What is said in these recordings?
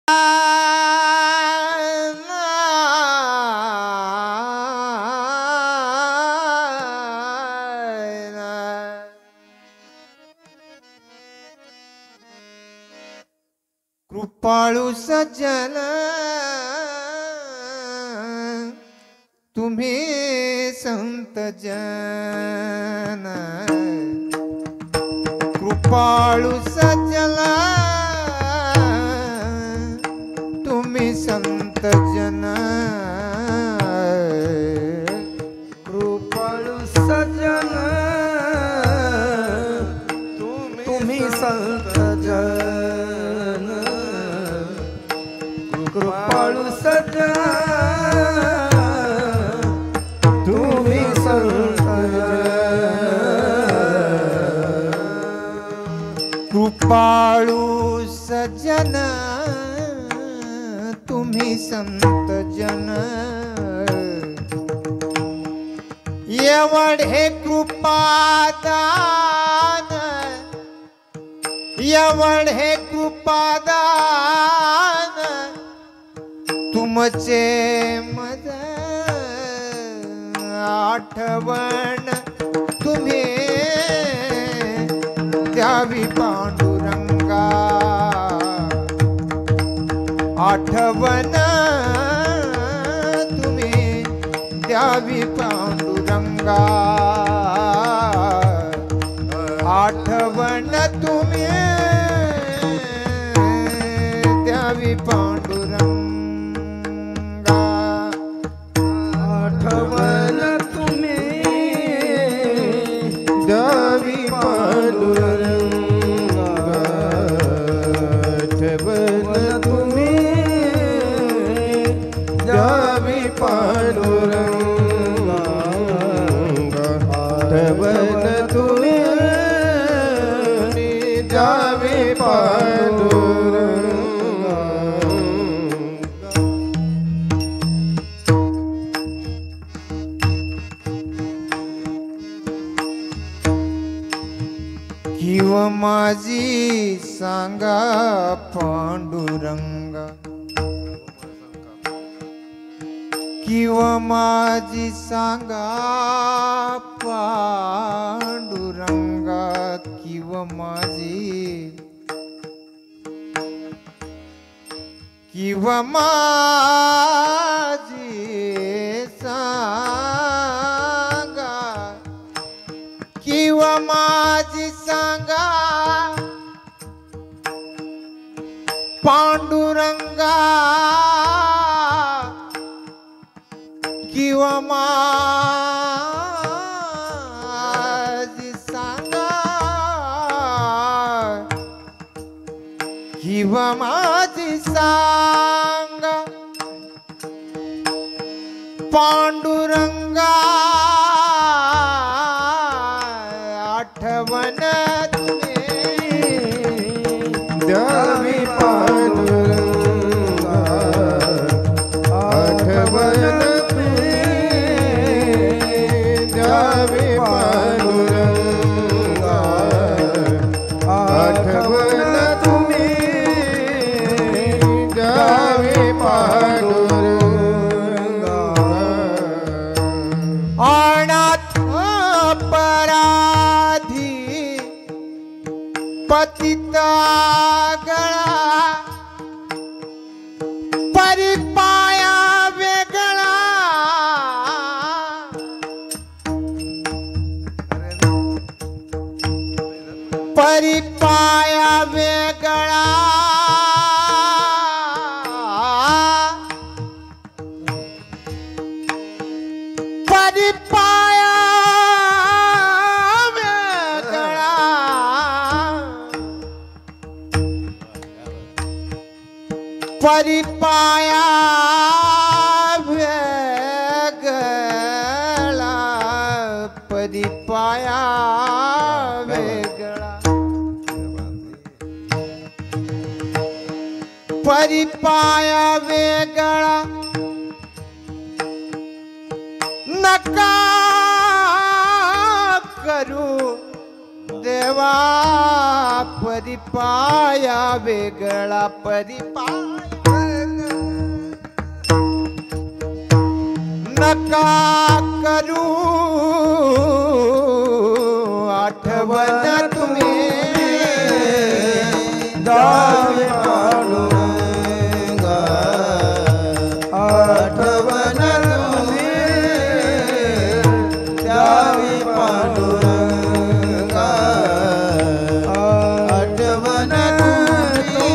कृपाळू सज्जन तुम्ही संत जन, कृपाळू सज्जन तुम्ही संत जन, कृपाळू सज्जन तुम्ही संत जन, कृपाळू सज्जन तुम्ही संत जन, कृपाळू सज्जन तुम्ही संत जन, एवढे कृपादान, एवढे कृपादान तुमचे मज आठवण तुम्ही द्यावी पांडुरंगा, आठवण तुम्ही द्यावी पांडुरंगा, आठवण तुम्ही द्यावी पांडुरंगा, आठवण तुम्ही द्यावी पांडुरंगा, आठवण तुम्ही द्यावी पांडुरंगा, आठवण तुम्ही द्यावी पांडुरंगा. किंवा माझी सांगा पांडुरंगा, किंवा माझी सांगा पांडुरंगा, किंवा माझी, किंवा माझी सांगा, किंवा माझी सांगा पांडुरंगा, किंवा माझी सांगा, किंवा माझी सांगा पांडुरंगा, आठवण तुम्ही द्यावी पांडुरंगा, आठवण तुम्ही द्यावी पांडुरंगा, आठवण तुम्ही द्यावी पांडुरंगा. अनाथ अपराधी पतिता गळा परिपाया वेगळा, परिपाया वेगळा, परिपाया वेगळा, परिपाया वेगळा, परिपाया वेगळा, परिपाया वेगळा, नका करू देवा परिपाया वेगळा, परिपाया नका करू आठवण तुम्ही द्यावी पांडुरंगा आठवण तुम्ही द्यावी पांडुरंगा आठवण तुम्ही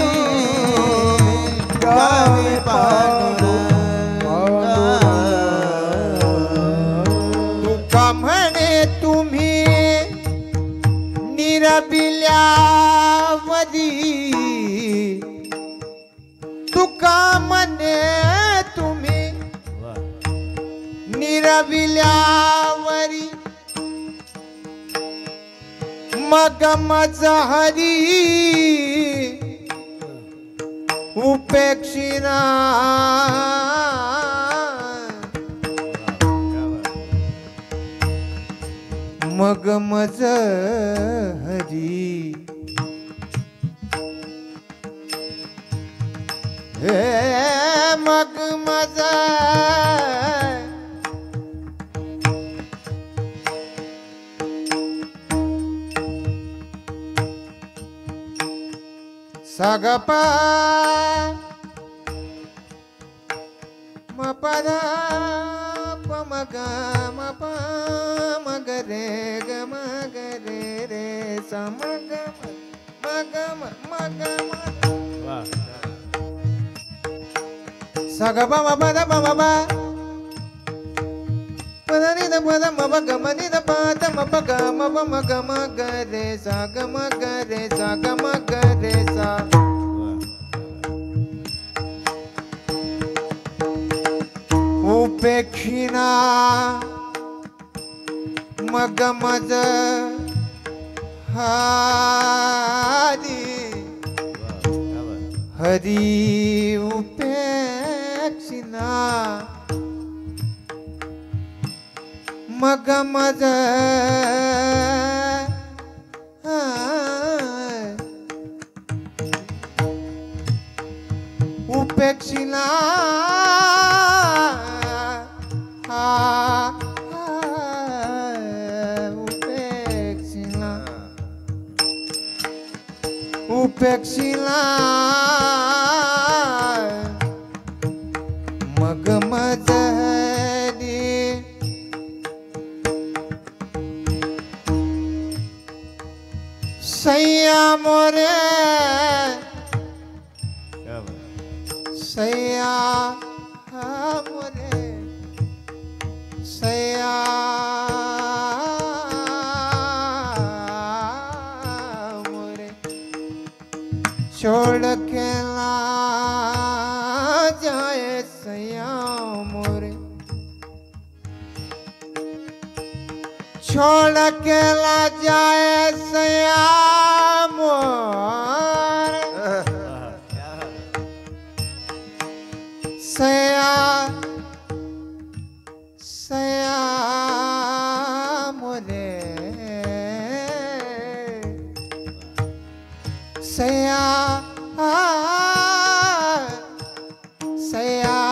द्यावी पांडुरंगा तुका म्हणे तुम्ही निरबिल्यावरी तुका म्हणे तुम्ही निरबिल्यावरी मग मजहरी उपेक्षिना मग मजहरी हे मग मज सगपा मपद पमग मप मगरे गमगरे रे समग मग मग सगपा मपद पमब पदनि द पद मप गमनि द पद मप गम मग मगरे सा गमगरे सा गमगरे सा उपेक्षिना मग मज हरी हरी उपेक्षिना मग मज उपेक्षिना उपेक्षिना उपेक्षिना मग मजहरी सैया मोरे सैया मोरे सैया मोरे छोड़ के ला जाए सैया मोरे छोड़ के ला जाए सैया मोरे सैया सैया मोरे सैया सैया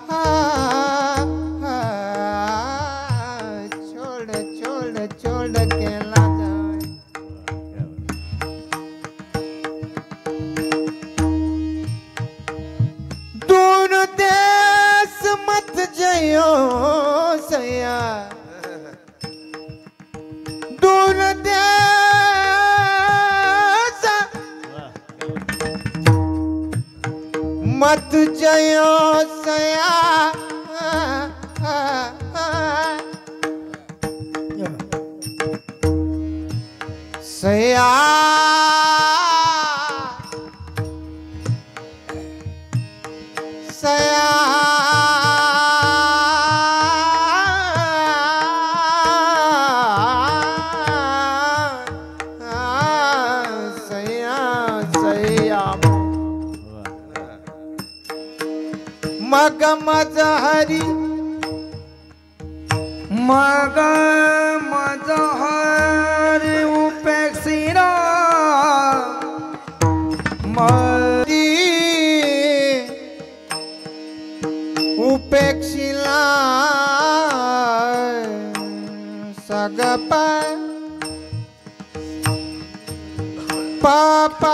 छोड़ छोड़ छोड़ के ला जाए दूर देश मत जइयो सैया दूर देश मत जइयो सैया सैया सैया सैया सैया मग मजहरी मग मजहरी उपेक्षिना मरी उपेक्षिला ग प पा पा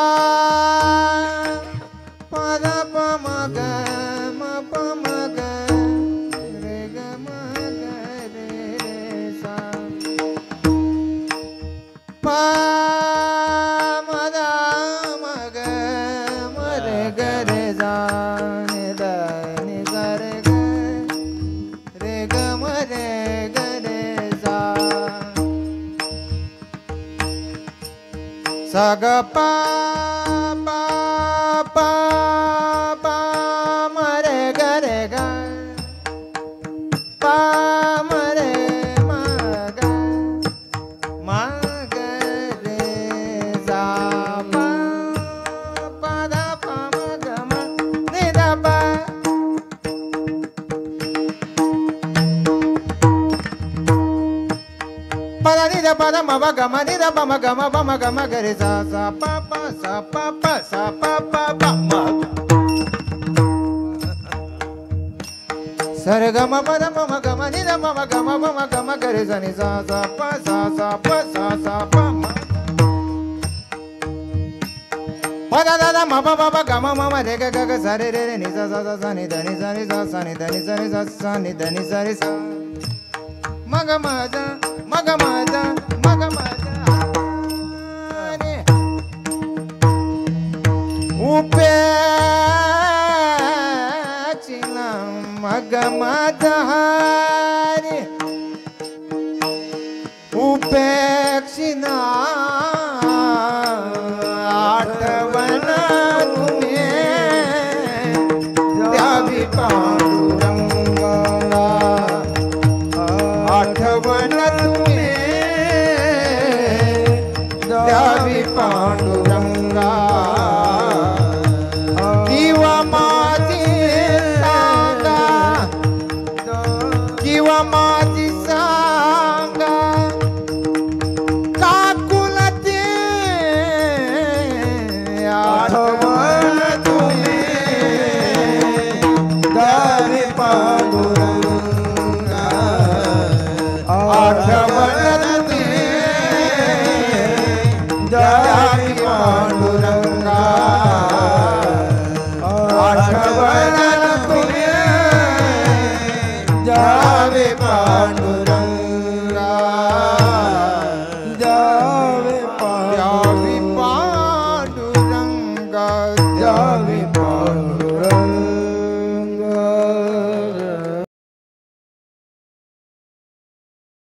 प द प म ग म प म ग रे ग म ग रे रे सा प म द म ग म रे ग रे सा नि द नि सा रे ग रे ग म रे ग रे सा सा ग प प प प म रे ग रे ग प म रे म ग म ग रे सा प प द प म ग म नि द प प द नि द प द म ब ग म नि द प म ग म प म ग म ग रे सा सा प प सा प प सा प प प म सा रे ग म प द प म ग म नि द प म ग म प म ग म ग रे सा नि सा सा प सा सा प सा सा प म प द द द म प प प ग म म म रे ग ग ग सा रे रे रे नि सा सा सा सा नि द नि सा नि सा सा नि द नि सा नि सा सा नि द नि सा रे सा म ग म द म ग म द म ग म द रे उपे चिला म ग म द रे उपेक्षिना आठवण तुम्हें द्यावी पा